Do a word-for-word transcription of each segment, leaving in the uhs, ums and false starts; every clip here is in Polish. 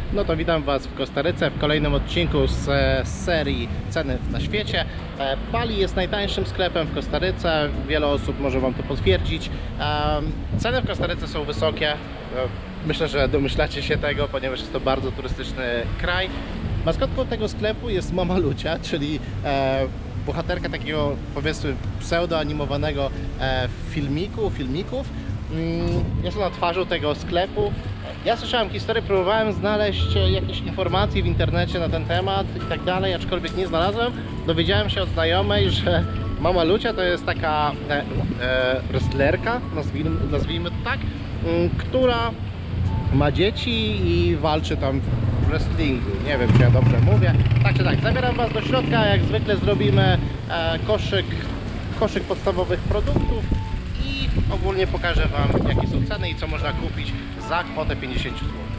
No to witam Was w Kostaryce w kolejnym odcinku z, z serii Ceny na świecie. Bali jest najtańszym sklepem w Kostaryce, wiele osób może Wam to potwierdzić. Ceny w Kostaryce są wysokie, myślę, że domyślacie się tego, ponieważ jest to bardzo turystyczny kraj. Maskotką tego sklepu jest Mama Lucia, czyli bohaterka takiego, powiedzmy, pseudoanimowanego filmiku, filmików. Jest ona twarzą tego sklepu. Ja słyszałem historię, próbowałem znaleźć jakieś informacje w internecie na ten temat i tak dalej, aczkolwiek nie znalazłem. Dowiedziałem się od znajomej, że Mama Lucia to jest taka e, e, wrestlerka, nazwijmy, nazwijmy to tak, m, która ma dzieci i walczy tam w wrestlingu. Nie wiem, czy ja dobrze mówię. Tak czy tak, zabieram Was do środka, jak zwykle zrobimy e, koszyk, koszyk podstawowych produktów. Ogólnie pokażę Wam, jakie są ceny i co można kupić za kwotę pięćdziesiąt złotych.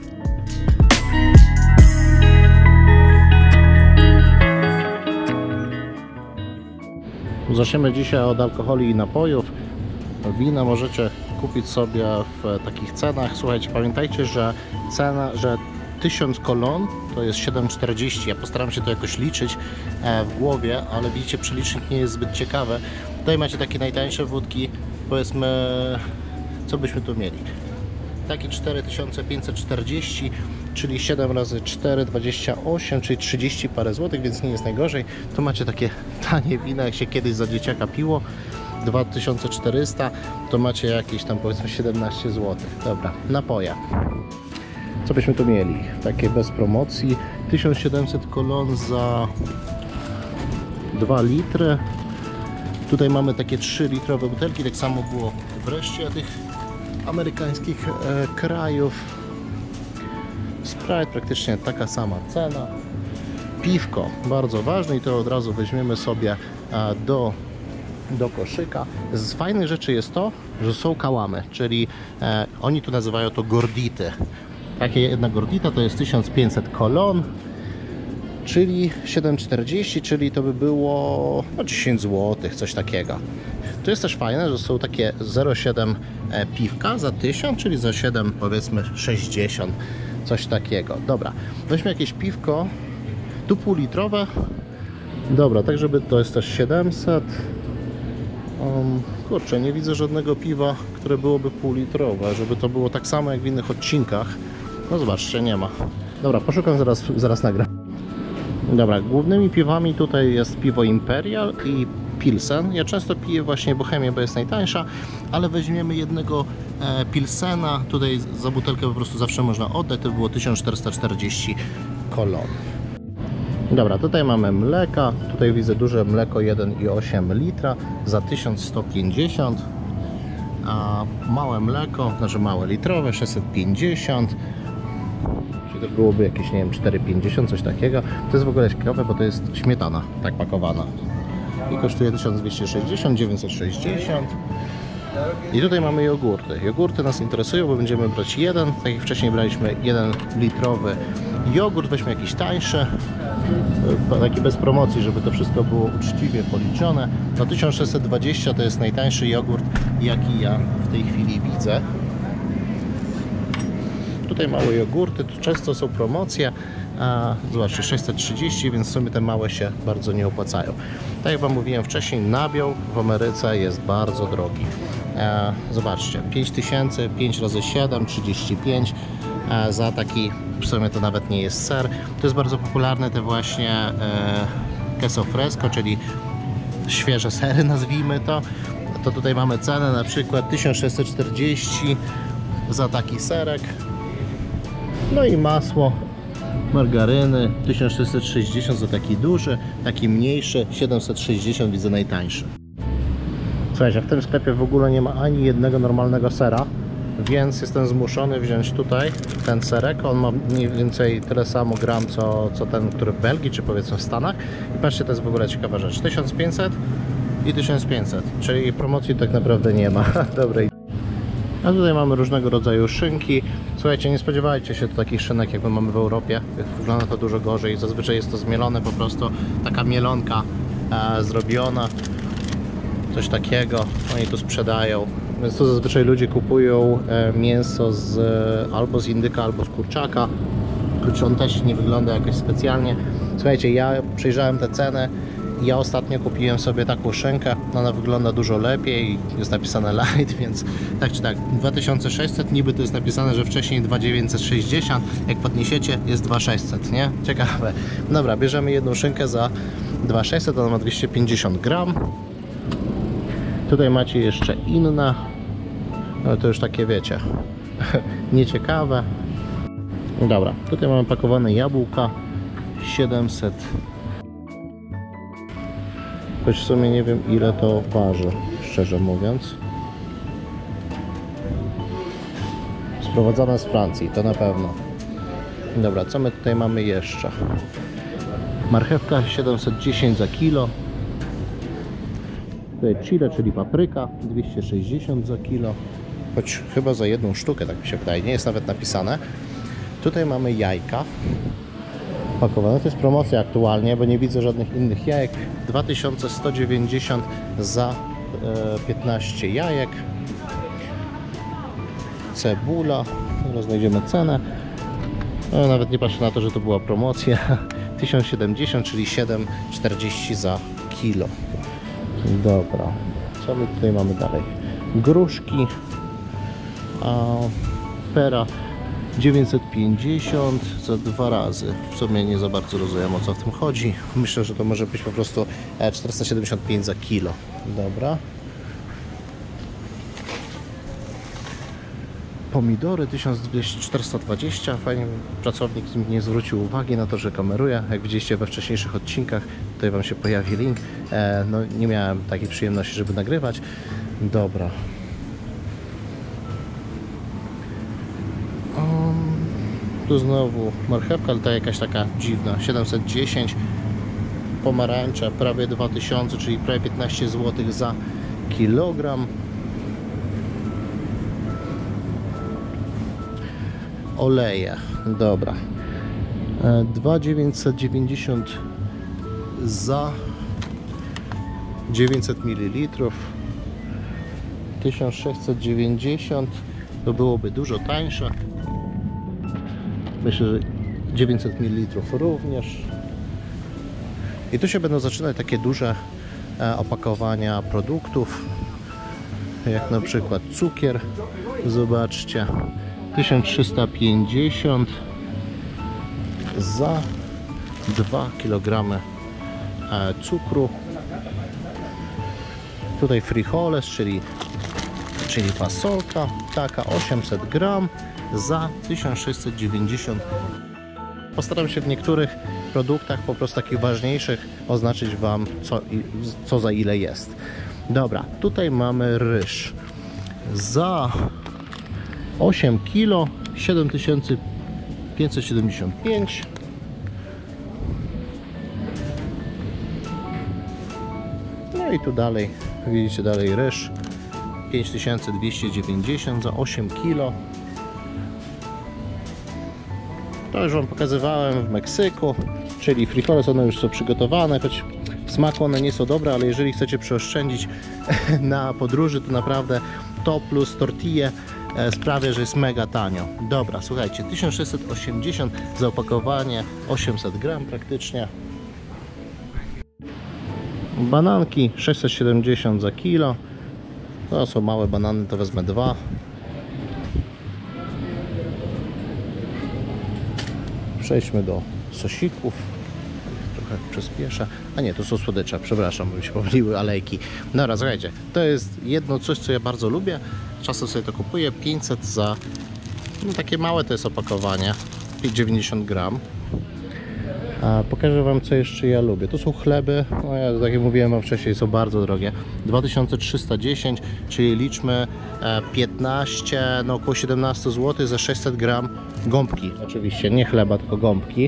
Zaczniemy dzisiaj od alkoholi i napojów. Wina możecie kupić sobie w takich cenach. Słuchajcie, pamiętajcie, że cena, że tysiąc kolon to jest siedem czterdzieści. Ja postaram się to jakoś liczyć w głowie, ale widzicie, przelicznik nie jest zbyt ciekawy. Tutaj macie takie najtańsze wódki. Powiedzmy, co byśmy tu mieli? Taki cztery tysiące pięćset czterdzieści, czyli siedem razy cztery, dwadzieścia osiem, czyli trzydzieści parę złotych, więc nie jest najgorzej. Tu macie takie tanie wina, jak się kiedyś za dzieciaka piło, dwa tysiące czterysta, to macie jakieś tam, powiedzmy, siedemnaście złotych. Dobra, napoje. Co byśmy tu mieli? Takie bez promocji, tysiąc siedemset kolon za dwa litry. Tutaj mamy takie trzy litrowe butelki, tak samo było w reszcie tych amerykańskich e, krajów. Sprite praktycznie taka sama cena. Piwko bardzo ważne i to od razu weźmiemy sobie e, do, do koszyka. Z fajnych rzeczy jest to, że są kałamy, czyli e, oni tu nazywają to gordity. Takie jedna gordita to jest tysiąc pięćset kolon. Czyli siedem czterdzieści, czyli to by było no, dziesięć złotych, coś takiego. To jest też fajne, że są takie zero przecinek siedem piwka za tysiąc, czyli za siedem, powiedzmy, sześćdziesiąt, coś takiego. Dobra, weźmy jakieś piwko, tu półlitrowe. Dobra, tak żeby to jest też siedemset. Um, kurczę, nie widzę żadnego piwa, które byłoby półlitrowe, żeby to było tak samo jak w innych odcinkach. No zobaczcie, nie ma. Dobra, poszukam, zaraz, zaraz nagram. Dobra, głównymi piwami tutaj jest piwo Imperial i Pilsen. Ja często piję właśnie Bohemię, bo jest najtańsza, ale weźmiemy jednego e, Pilsena. Tutaj za butelkę po prostu zawsze można oddać. To było tysiąc czterysta czterdzieści kolon. Dobra, tutaj mamy mleka. Tutaj widzę duże mleko jeden i osiem litra za tysiąc sto pięćdziesiąt. A małe mleko, znaczy małe litrowe, sześćset pięćdziesiąt. To byłoby jakieś, nie wiem, cztery pięćdziesiąt, coś takiego. To jest w ogóle ciekawe, bo to jest śmietana, tak pakowana. I kosztuje tysiąc dwieście sześćdziesiąt, dziewięćset sześćdziesiąt. I tutaj mamy jogurty. Jogurty nas interesują, bo będziemy brać jeden. Tak jak wcześniej braliśmy jeden litrowy jogurt. Weźmy jakiś tańszy, taki bez promocji, żeby to wszystko było uczciwie policzone. No tysiąc sześćset dwadzieścia to jest najtańszy jogurt, jaki ja w tej chwili widzę. Tutaj małe jogurty, tu często są promocje, a, zobaczcie, sześćset trzydzieści, więc w sumie te małe się bardzo nie opłacają. Tak jak Wam mówiłem wcześniej, nabiał w Ameryce jest bardzo drogi. E, zobaczcie, pięć tysięcy, pięć razy siedem, trzydzieści pięć e, za taki, w sumie to nawet nie jest ser. To jest bardzo popularne te właśnie e, queso fresco, czyli świeże sery, nazwijmy to. To tutaj mamy cenę na przykład tysiąc sześćset czterdzieści za taki serek. No i masło, margaryny, tysiąc sześćset sześćdziesiąt za taki duży, taki mniejszy, siedemset sześćdziesiąt widzę najtańszy. Słuchajcie, w tym sklepie w ogóle nie ma ani jednego normalnego sera, więc jestem zmuszony wziąć tutaj ten serek. On ma mniej więcej tyle samo gram, co, co ten, który w Belgii, czy powiedzmy w Stanach. I patrzcie, to jest w ogóle ciekawa rzecz. tysiąc pięćset i tysiąc pięćset, czyli promocji tak naprawdę nie ma. Dobrej. A tutaj mamy różnego rodzaju szynki. Słuchajcie, nie spodziewajcie się takich szynek, jak my mamy w Europie. Wygląda to dużo gorzej. Zazwyczaj jest to zmielone, po prostu taka mielonka e, zrobiona. Coś takiego. Oni tu sprzedają. Więc tu zazwyczaj ludzie kupują e, mięso z, albo z indyka, albo z kurczaka. Choć on też nie wygląda jakoś specjalnie. Słuchajcie, ja przejrzałem te ceny. Ja ostatnio kupiłem sobie taką szynkę, ona wygląda dużo lepiej, jest napisane light, więc tak czy tak, dwa tysiące sześćset, niby to jest napisane, że wcześniej dwa tysiące dziewięćset sześćdziesiąt, jak podniesiecie jest dwa tysiące sześćset, nie? Ciekawe. Dobra, bierzemy jedną szynkę za dwa tysiące sześćset, ona ma dwieście pięćdziesiąt gram. Tutaj macie jeszcze inne, ale to już takie wiecie, nieciekawe. Dobra, tutaj mamy pakowane jabłka, siedemset. Choć w sumie nie wiem, ile to waży, szczerze mówiąc. Sprowadzane z Francji, to na pewno. Dobra, co my tutaj mamy jeszcze? Marchewka siedemset dziesięć za kilo. Tutaj chile, czyli papryka, dwieście sześćdziesiąt za kilo. Choć chyba za jedną sztukę, tak mi się wydaje, nie jest nawet napisane. Tutaj mamy jajka pakowane. To jest promocja aktualnie, bo nie widzę żadnych innych jajek. dwa tysiące sto dziewięćdziesiąt za piętnaście jajek. Cebula. Teraz znajdziemy cenę. No, nawet nie patrzę na to, że to była promocja. tysiąc siedemdziesiąt, czyli siedem czterdzieści za kilo. Dobra. Co my tutaj mamy dalej? Gruszki. A pera dziewięćset pięćdziesiąt za dwa razy. W sumie nie za bardzo rozumiem, o co w tym chodzi. Myślę, że to może być po prostu czterysta siedemdziesiąt pięć za kilo. Dobra. Pomidory tysiąc czterysta dwadzieścia. Fajnie, pracownik nie zwrócił uwagi na to, że kameruję. Jak widzieliście we wcześniejszych odcinkach, tutaj Wam się pojawi link. E, no, nie miałem takiej przyjemności, żeby nagrywać. Dobra. Tu znowu marchewka, ale ta jakaś taka dziwna, siedemset dziesięć. Pomarańcze prawie dwa tysiące, czyli prawie piętnaście złotych za kilogram. Oleje, dobra, dwa tysiące dziewięćset dziewięćdziesiąt za dziewięćset mililitrów. Tysiąc sześćset dziewięćdziesiąt, to byłoby dużo tańsze. Myślę, że dziewięćset mililitrów również. I tu się będą zaczynać takie duże opakowania produktów, jak na przykład cukier. Zobaczcie, tysiąc trzysta pięćdziesiąt za dwa kilogramy cukru. Tutaj frijoles, czyli, czyli fasolka, taka osiemset gram za tysiąc sześćset dziewięćdziesiąt. Postaram się w niektórych produktach, po prostu takich ważniejszych, oznaczyć Wam, co, co za ile jest. Dobra, tutaj mamy ryż za osiem kilo, siedem tysięcy pięćset siedemdziesiąt pięć. No i tu dalej, widzicie dalej ryż pięć tysięcy dwieście dziewięćdziesiąt za osiem kilo. To już Wam pokazywałem w Meksyku, czyli frijoles, one już są przygotowane, choć w smaku one nie są dobre, ale jeżeli chcecie przeoszczędzić na podróży, to naprawdę to plus tortille sprawia, że jest mega tanio. Dobra, słuchajcie, tysiąc sześćset osiemdziesiąt za opakowanie, osiemset gram praktycznie. Bananki sześćset siedemdziesiąt za kilo. To są małe banany, to wezmę dwa. Przejdźmy do sosików. Trochę przyspieszę. A nie, to są słodycze, przepraszam, bo mi się pomyliły alejki. Dobra, słuchajcie, to jest jedno coś, co ja bardzo lubię. Czasem sobie to kupuję. pięćset za no, takie małe to jest opakowanie, dziewięćdziesiąt gram. A pokażę Wam, co jeszcze ja lubię. To są chleby, no ja tak jak mówiłem Wam wcześniej, są bardzo drogie. dwa tysiące trzysta dziesięć, czyli liczmy piętnaście, no około siedemnaście złotych za sześćset gram gąbki. Oczywiście nie chleba, tylko gąbki.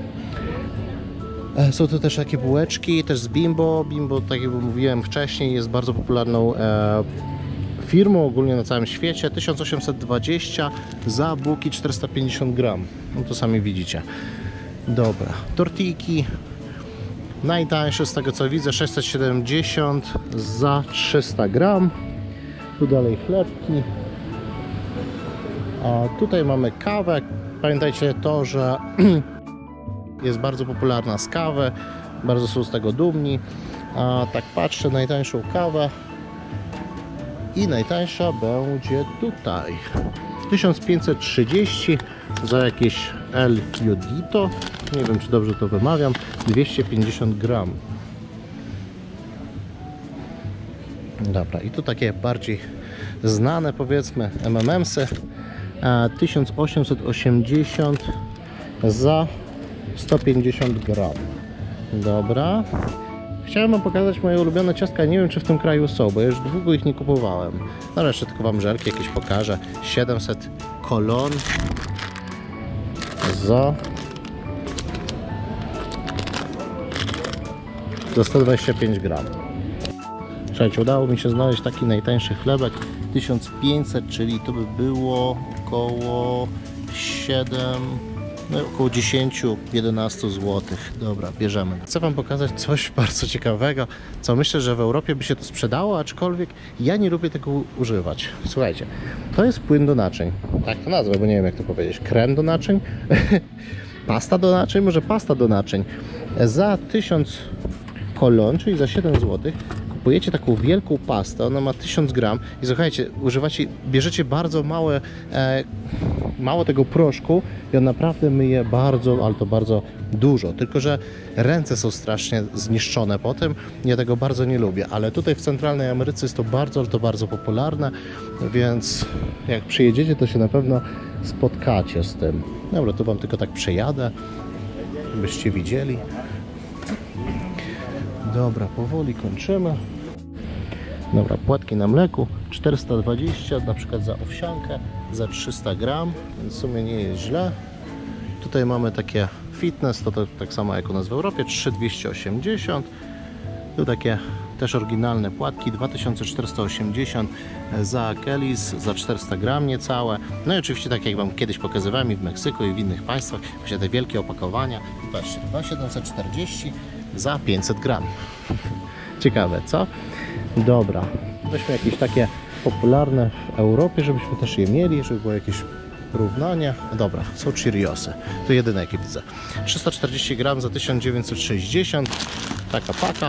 Są tu też takie bułeczki, też z Bimbo. Bimbo, tak jak mówiłem wcześniej, jest bardzo popularną e, firmą ogólnie na całym świecie. tysiąc osiemset dwadzieścia za bułki czterysta pięćdziesiąt gram. No to sami widzicie. Dobra, tortiki najtańsze z tego co widzę, sześćset siedemdziesiąt za trzysta gram. Tu dalej chlebki. A tutaj mamy kawę. Pamiętajcie to, że jest bardzo popularna z kawy, bardzo są z tego dumni. A tak patrzę, najtańszą kawę i najtańsza będzie tutaj tysiąc pięćset trzydzieści za jakieś El Yodito, nie wiem czy dobrze to wymawiam, dwieście pięćdziesiąt gram. Dobra, i tu takie bardziej znane, powiedzmy, M and M'sy, tysiąc osiemset osiemdziesiąt za sto pięćdziesiąt gram. Dobra. Chciałem wam pokazać moje ulubione ciastka, nie wiem czy w tym kraju są, bo ja już długo ich nie kupowałem. No jeszcze tylko wam żelki jakieś pokażę. siedemset kolon za za sto dwadzieścia pięć gram. Słuchajcie, udało mi się znaleźć taki najtańszy chlebek, tysiąc pięćset, czyli to by było około siedem, no około dziesięć do jedenastu złotych. Dobra, bierzemy. Chcę wam pokazać coś bardzo ciekawego, co myślę, że w Europie by się to sprzedało, aczkolwiek ja nie lubię tego używać. Słuchajcie, to jest płyn do naczyń. Tak to nazwę, bo nie wiem jak to powiedzieć. Krem do naczyń? Pasta do naczyń? Może pasta do naczyń. Za tysiąc kolon, czyli za siedem złotych, kupujecie taką wielką pastę, ona ma tysiąc gram i słuchajcie, używacie, bierzecie bardzo małe, e, mało tego proszku i on naprawdę myje bardzo, ale to bardzo dużo, tylko że ręce są strasznie zniszczone po tym, ja tego bardzo nie lubię, ale tutaj w Centralnej Ameryce jest to bardzo, ale to bardzo popularne, więc jak przyjedziecie, to się na pewno spotkacie z tym. Dobra, to wam tylko tak przejadę, byście widzieli. Dobra, powoli kończymy. Dobra, płatki na mleku czterysta dwadzieścia, na przykład za owsiankę, za trzysta gram, więc w sumie nie jest źle. Tutaj mamy takie fitness, to, to tak samo jak u nas w Europie, trzy tysiące dwieście osiemdziesiąt. Tu takie też oryginalne płatki, dwa tysiące czterysta osiemdziesiąt za Kelly's, za czterysta gram niecałe. No i oczywiście tak jak wam kiedyś pokazywałem i w Meksyku i w innych państwach, właśnie te wielkie opakowania. I patrzcie, dwa tysiące siedemset czterdzieści za pięćset gram. Ciekawe, co? Dobra, weźmy jakieś takie popularne w Europie, żebyśmy też je mieli, żeby było jakieś równanie. Dobra, są Cheeriosy. To jedyne jakie widzę. trzysta czterdzieści gram za tysiąc dziewięćset sześćdziesiąt. Taka paka.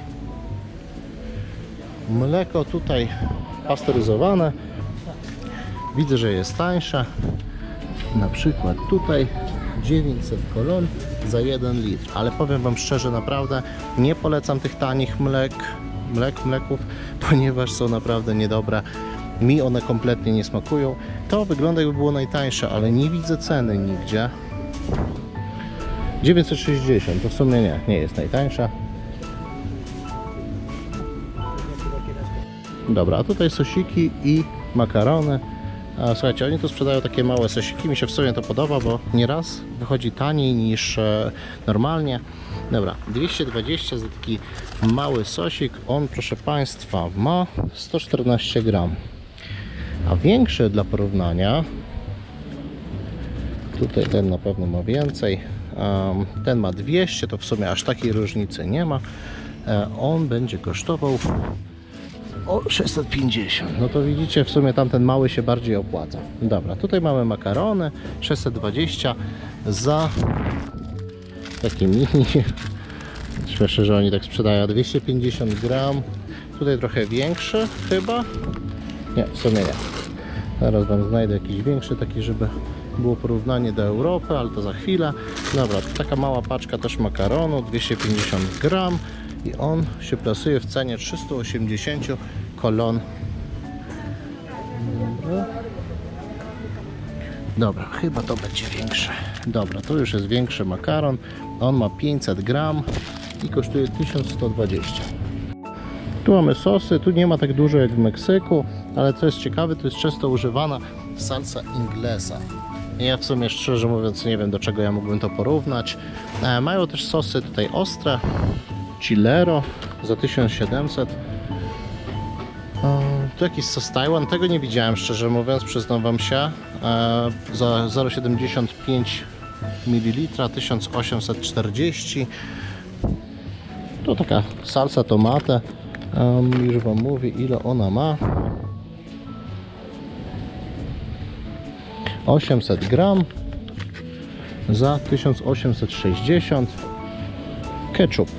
Mleko tutaj pasteryzowane. Widzę, że jest tańsze. Na przykład tutaj dziewięćset kolon za jeden litr. Ale powiem wam szczerze, naprawdę nie polecam tych tanich mlek, mlek, mleków, ponieważ są naprawdę niedobre. Mi one kompletnie nie smakują. To wygląda jakby było najtańsze, ale nie widzę ceny nigdzie. dziewięćset sześćdziesiąt, to w sumie nie, nie jest najtańsza. Dobra, a tutaj sosiki i makarony. A, słuchajcie, oni tu sprzedają takie małe sosiki, mi się w sumie to podoba, bo nieraz wychodzi taniej niż e, normalnie. Dobra, dwieście dwadzieścia za taki mały sosik, on proszę Państwa ma sto czternaście gram. A większy dla porównania, tutaj ten na pewno ma więcej, um, ten ma dwieście, to w sumie aż takiej różnicy nie ma. E, on będzie kosztował o sześćset pięćdziesiąt. No to widzicie, w sumie tamten mały się bardziej opłaca. Dobra, tutaj mamy makarony sześćset dwadzieścia za taki mini. Śmieszne, że oni tak sprzedają dwieście pięćdziesiąt gram. Tutaj trochę większy chyba. Nie, w sumie nie. Zaraz wam znajdę jakiś większy, taki, żeby było porównanie do Europy, ale to za chwilę. Dobra, to taka mała paczka też makaronu, dwieście pięćdziesiąt gram i on się plasuje w cenie trzysta osiemdziesiąt kolon. Dobra. Dobra, chyba to będzie większe. Dobra, to już jest większy makaron. On ma pięćset gram i kosztuje tysiąc sto dwadzieścia. Tu mamy sosy, tu nie ma tak dużo jak w Meksyku, ale co jest ciekawe, to jest często używana salsa inglesa. Ja w sumie szczerze mówiąc nie wiem, do czego ja mógłbym to porównać. E, mają też sosy tutaj ostre, chilero za tysiąc siedemset. E, tu jakiś sos Tajwan, tego nie widziałem szczerze mówiąc, przyznam wam się. E, za zero przecinek siedemdziesiąt pięć mililitra tysiąc osiemset czterdzieści. To taka salsa tomate. Um, już wam mówię, ile ona ma. osiemset gram. za tysiąc osiemset sześćdziesiąt. Ketchup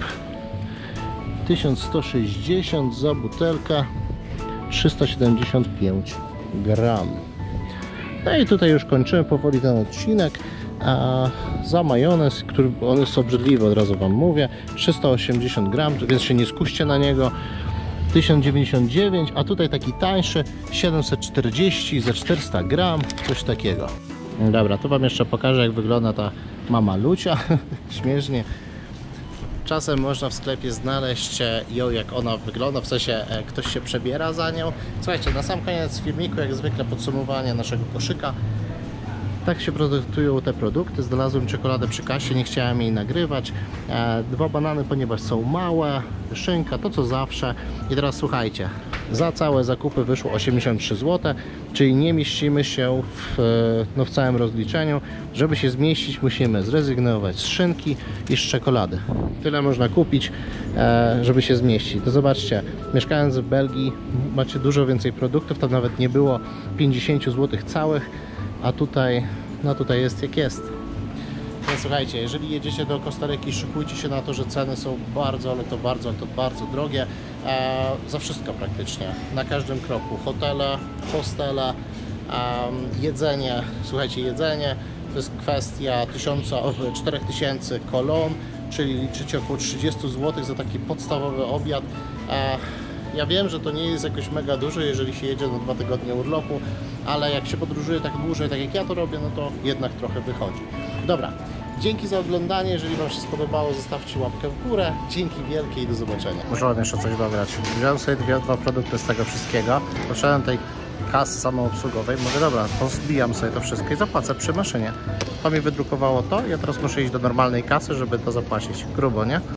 tysiąc sto sześćdziesiąt za butelkę, trzysta siedemdziesiąt pięć gram. No i tutaj już kończymy powoli ten odcinek. A za majonez, który on jest obrzydliwy, od razu wam mówię, trzysta osiemdziesiąt gram, więc się nie skuście na niego. tysiąc dziewięćdziesiąt dziewięć, a tutaj taki tańszy siedemset czterdzieści za czterysta gram, coś takiego. Dobra, to wam jeszcze pokażę, jak wygląda ta mama Lucia. Śmiesznie. Czasem można w sklepie znaleźć ją, jak ona wygląda, w sensie ktoś się przebiera za nią. Słuchajcie, na sam koniec filmiku, jak zwykle, podsumowanie naszego koszyka. Tak się prezentują te produkty. Znalazłem czekoladę przy kasie, nie chciałem jej nagrywać. E, dwa banany, ponieważ są małe, szynka, to co zawsze. I teraz słuchajcie, za całe zakupy wyszło osiemdziesiąt trzy złote, czyli nie mieścimy się w, no, w całym rozliczeniu. Żeby się zmieścić, musimy zrezygnować z szynki i z czekolady. Tyle można kupić, e, żeby się zmieścić. To zobaczcie, mieszkając w Belgii macie dużo więcej produktów, tam nawet nie było pięćdziesiąt złotych całych. A tutaj, no tutaj jest jak jest. Więc słuchajcie, jeżeli jedziecie do Kostaryki, szykujcie się na to, że ceny są bardzo, ale to bardzo, to bardzo drogie. E, za wszystko praktycznie, na każdym kroku. Hotele, hostele, e, jedzenie. Słuchajcie, jedzenie to jest kwestia czterech tysięcy kolon, czyli liczycie około trzydzieści złotych za taki podstawowy obiad. E, Ja wiem, że to nie jest jakoś mega dużo, jeżeli się jedzie na dwa tygodnie urlopu, ale jak się podróżuje tak dłużej, tak jak ja to robię, no to jednak trochę wychodzi. Dobra, dzięki za oglądanie. Jeżeli wam się spodobało, zostawcie łapkę w górę. Dzięki wielkie i do zobaczenia. Muszę wam jeszcze coś dograć. Wziąłem sobie dwie, dwa produkty z tego wszystkiego. Poszedłem tej kasy samoobsługowej. Mówię, dobra, pozbijam sobie to wszystko i zapłacę przy maszynie. To mi wydrukowało to. Ja teraz muszę iść do normalnej kasy, żeby to zapłacić. Grubo, nie?